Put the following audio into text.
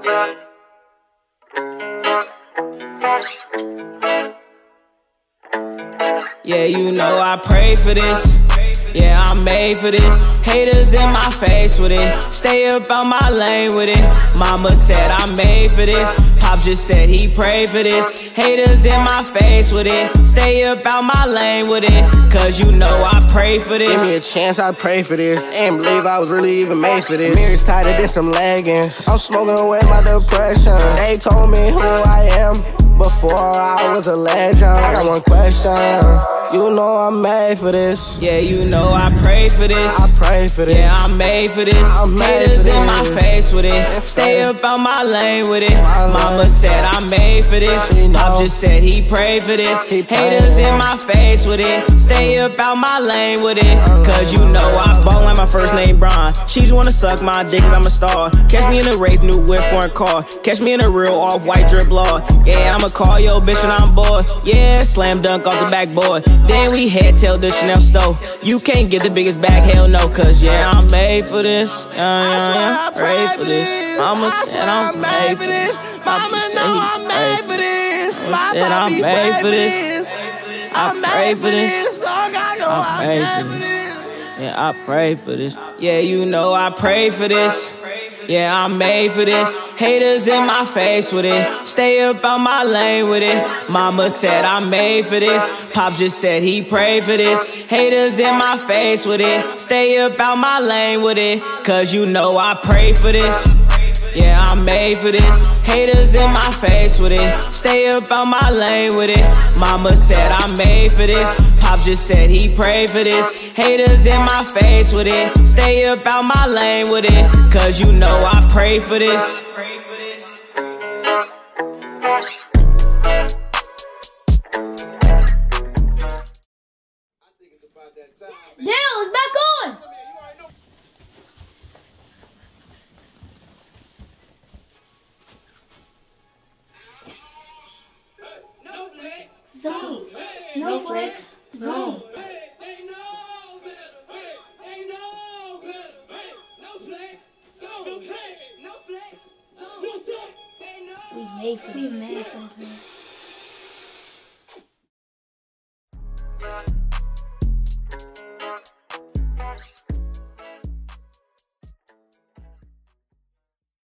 Yeah, you know I pray for this. Yeah, I'm made for this. Haters in my face with it. Stay up on my lane with it. Mama said I'm made for this. Pop just said he prayed for this. Haters in my face with it. Stay up on my lane with it. Cause you know I pray for this. Give me a chance, I pray for this. Ain't believe I was really even made for this. Mirrors tighter than some leggings. I'm smoking away my depression. They told me who I am before I was a legend. I got one question. You know I'm made for this. Yeah, you know I pray for this. I pray for this. Yeah, I'm made for this. Haters in my face with it. Stay up on my lane with it. Mama said I'm made for this. Pop just said he prayed for this. Haters in my face with it. Stay up on my lane with it. Cause you know I ball like my first name Brian. She's wanna suck my dick cause I'm a star. Catch me in a Wraith, new whip, foreign car. Catch me in a real off-white drip law. Yeah, I'ma call yo bitch when I'm bored. Yeah, slam dunk off the backboard. Then we head till the Chanel store. You can't get the biggest bag, hell no. Cause yeah, I'm made for this. I pray for this. Mama said I'm made for this. Mama know I'm made for this. My papi prayed for this. I'm made for this. I'm made for this. Yeah, I pray for this. Yeah, you know I pray for this. Yeah, I'm made for this. Haters in my face with it. Stay up on my lane with it. Mama said I'm made for this. Pop just said he prayed for this. Haters in my face with it. Stay up on my lane with it. Cause you know I pray for this. Yeah, I'm made for this. Haters in my face with it. Stay up on my lane with it. Mama said I'm made for this. Pop just said he prayed for this. Haters in my face with it. Stay up on my lane with it. Cause you know I pray for this. Dale, it's back on! Zone. No flex. Zone. We made for this.